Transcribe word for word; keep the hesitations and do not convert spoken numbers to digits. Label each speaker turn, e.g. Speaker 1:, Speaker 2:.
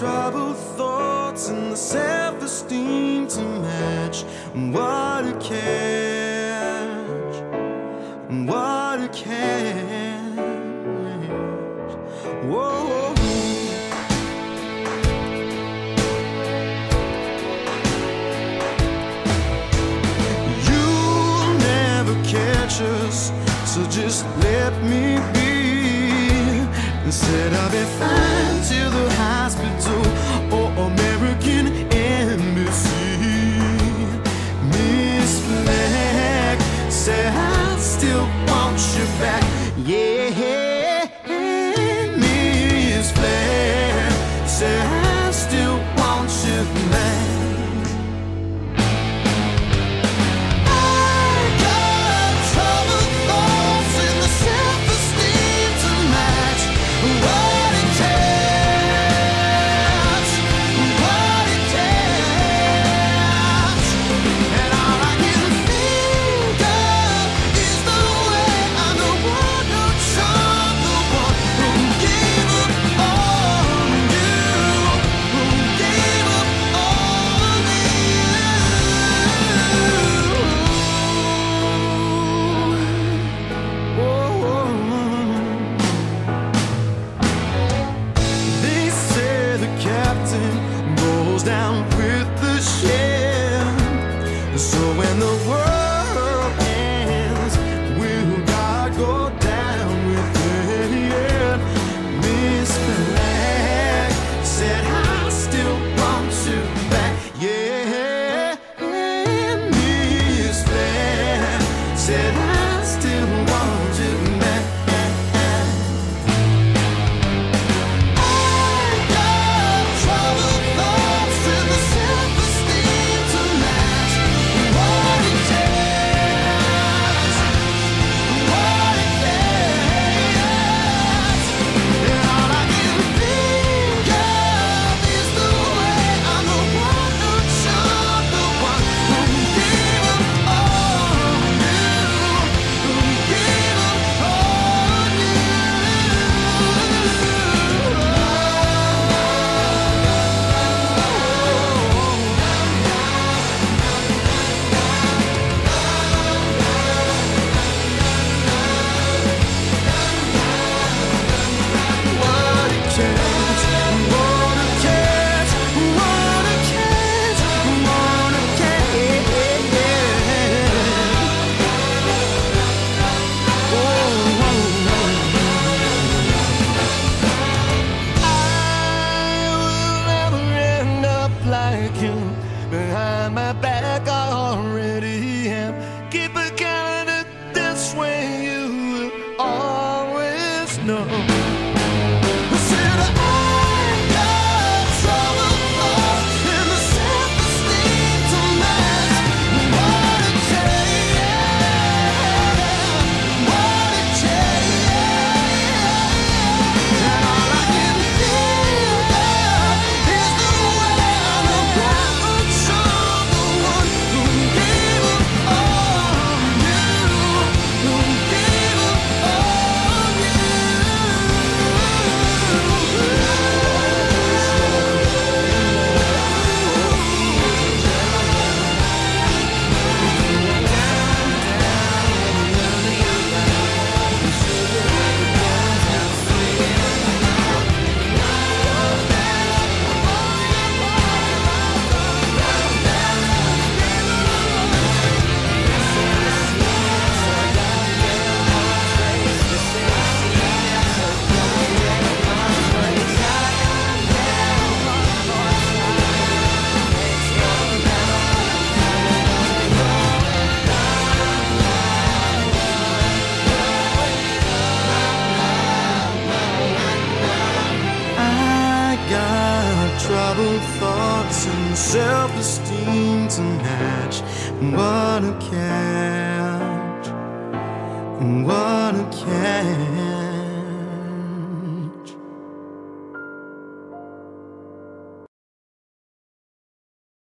Speaker 1: troubled thoughts and the self-esteem to match. What a catch, what a catch. Whoa. You'll never catch us, so just let me be. Instead I'll be fine to the hospital or American Embassy. Miss Black said I still want you back. Yeah, Miss Black said I still want you back. Down with the ship, so when the world ends, will God go down with it? Miss Black said I still want you back. Yeah, Miss Black said I still want you back. Behind my back I already am. Keep a calendar this way, you will always know. Troubled thoughts and self-esteem to match. What a catch, what a catch.